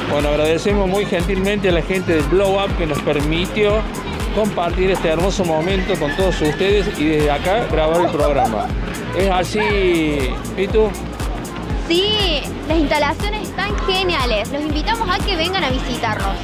Bueno, agradecemos muy gentilmente a la gente de Blow Up que nos permitió compartir este hermoso momento con todos ustedes y desde acá grabar el programa. ¿Es así, Pitu? Sí, las instalaciones están geniales. Los invitamos a que vengan a visitarnos.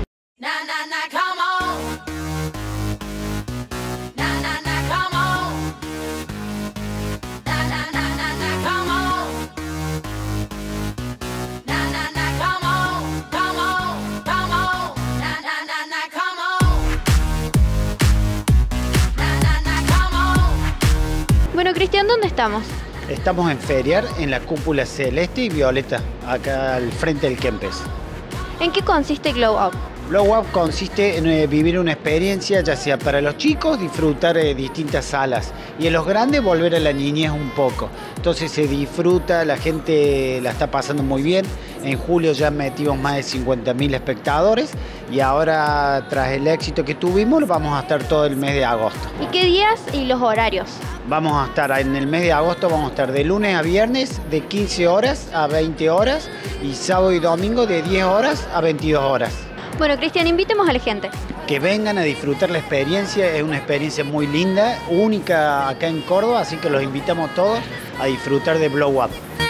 Bueno, Cristian, ¿dónde estamos? Estamos en Feriar, en la cúpula celeste y violeta, acá al frente del Kempes. ¿En qué consiste Glow Up? Glow Up consiste en vivir una experiencia, ya sea para los chicos, disfrutar distintas salas, y en los grandes volver a la niñez un poco. Entonces se disfruta, la gente la está pasando muy bien. En julio ya metimos más de 50.000 espectadores y ahora, tras el éxito que tuvimos, vamos a estar todo el mes de agosto. ¿Y qué días y los horarios? Vamos a estar en el mes de agosto, vamos a estar de lunes a viernes de 15 horas a 20 horas y sábado y domingo de 10 horas a 22 horas. Bueno, Cristian, invitemos a la gente. Que vengan a disfrutar la experiencia, es una experiencia muy linda, única acá en Córdoba, así que los invitamos todos a disfrutar de Blow Up.